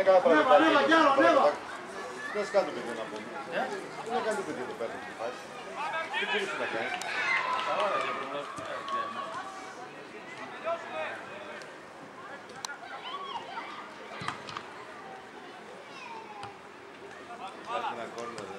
καλά πράγματα. Δεν σκάνε το παιδί να πούμε. Δεν κάνει το παιδί εδώ πέρα. Τι μπορούσε να κάνει. Υπάρχει ένα κόρνο εδώ.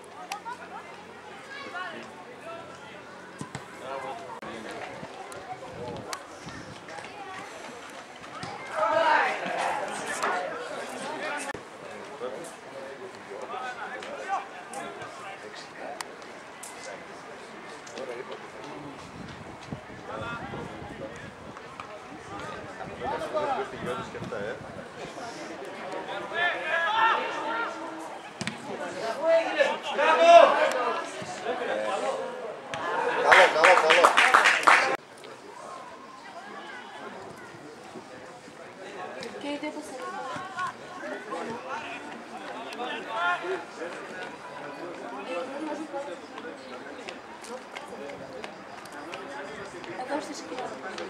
Εδώ στη σκηνή.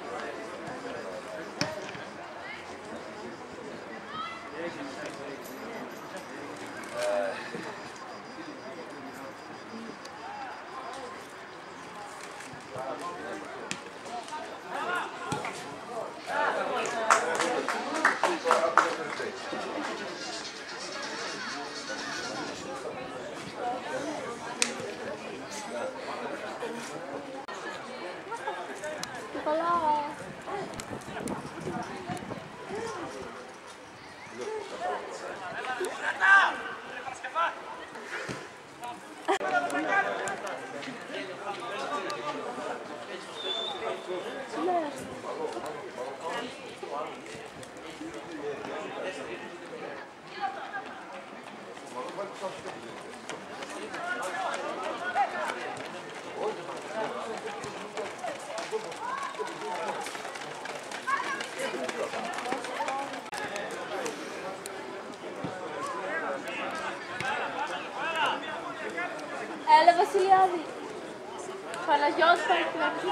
Έλα Βασιλιάδη. Παναγιώτης πάει στην αρχή.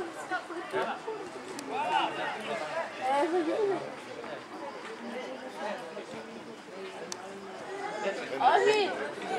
Έχω γίνει. Όχι.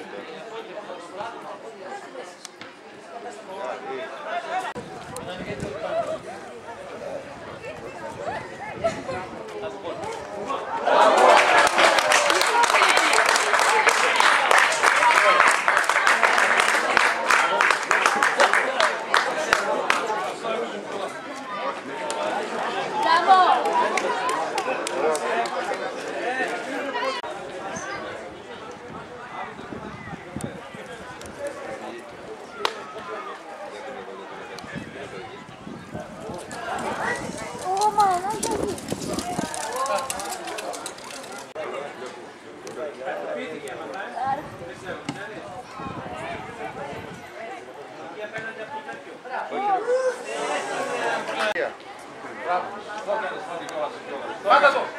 Πάτα το!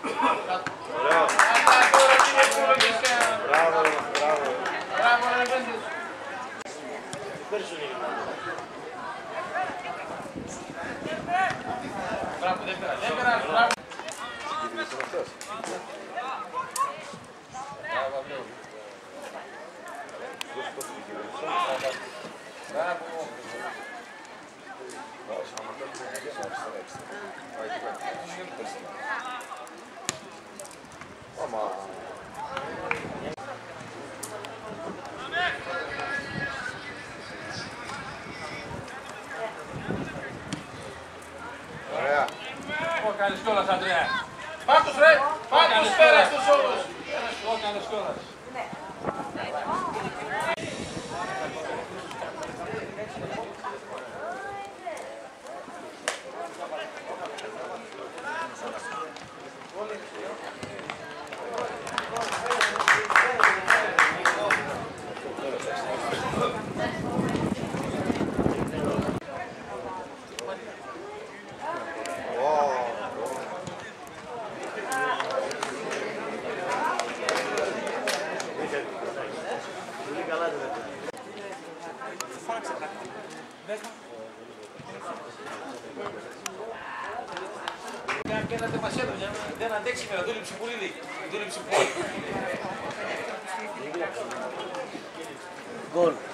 Μπράβο, ρε Βέντες. Μπράβο, δεν πειράζει, μπράβο. Μπράβο. Ωραία. Κάνεις κιόλας, Αντρέα. Πάρ' τους, ρε. Πάρ' τους πέρα στους όλους. Κάνεις κιόλας. Και ένα τεμασέτο, δεν αντέξει με να δούλεψει πολύ λίγη. δούλεψε πολύ. Γκολ.